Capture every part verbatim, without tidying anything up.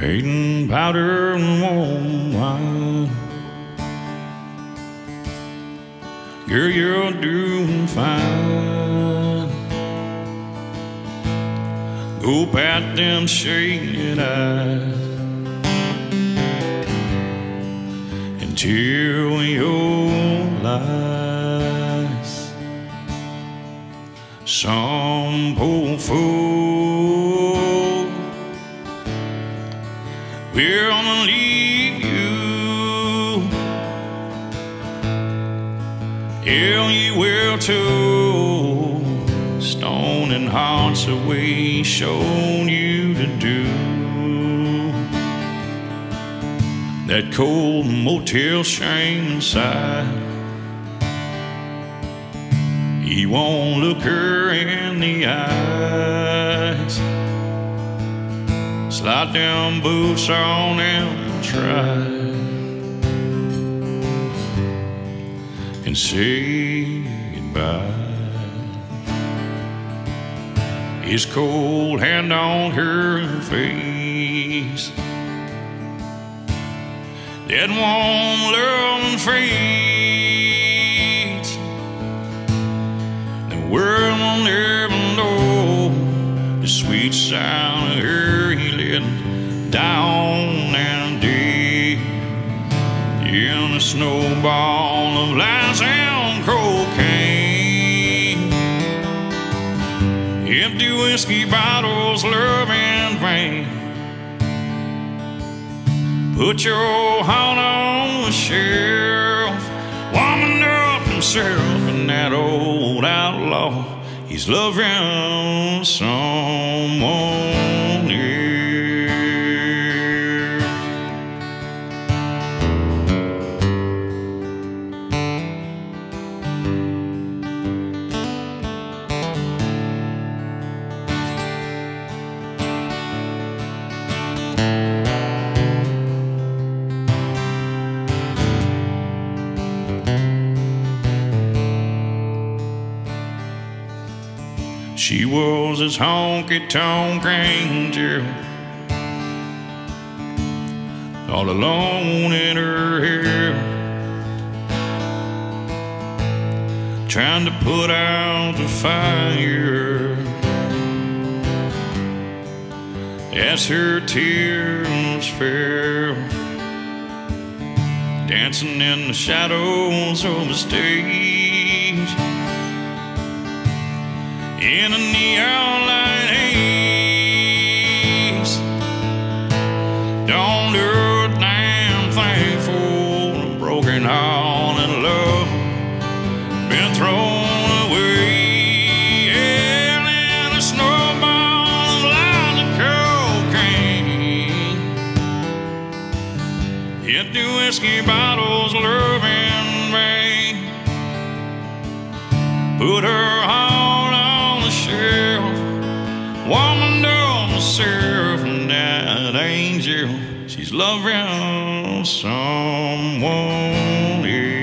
Maiden powder and warm wine. Girl, you're doing fine. Go pat them shaded eyes and tell your lies. Some poor fool will leave you. Hell, you will too. Stoning hearts the way He's shown you to do. That cold motel shame inside, He won't look her in the eyes. Slide down boots on and try and say goodbye. His cold hand on her face, that warm love fades. The world will never know the sweet sound of her he let down and dead in a snowball of lies and cocaine. Empty whiskey bottles, love in vain. Put your heart on the shelf, warming up himself and that old outlaw. He's loving someone else. She was his honky-tonk angel, all alone in her hair, trying to put out the fire as her tears fell, dancing in the shadows of the stage. In a neon light haze, don't do a damn thing for a broken heart and love been thrown away. Yeah, in a snowball of lies of cocaine, empty whiskey bottles, love in vain. Put her heart on the shelf, woman don't serve that angel. She's loving someone else.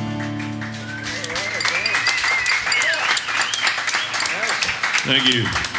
Thank you.